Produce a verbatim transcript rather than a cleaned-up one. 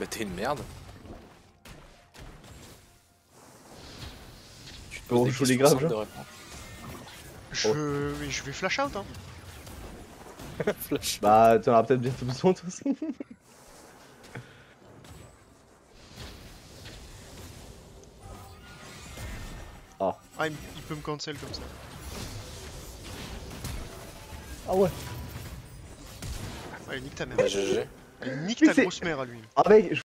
Bah t'es une merde. Tu te poses Bon, des je voulais questions grave, simples genre. de réponse. Je... Mais je vais flash out hein. Flash. Bah, t'en auras peut-être bientôt besoin, de toute façon. Ah. Ah, il, il peut me cancel comme ça. Ah ouais. Allez, nique ta mère. Bah G G. Allez, nique Mais ta c'est- grosse mère à lui. Ah mec, je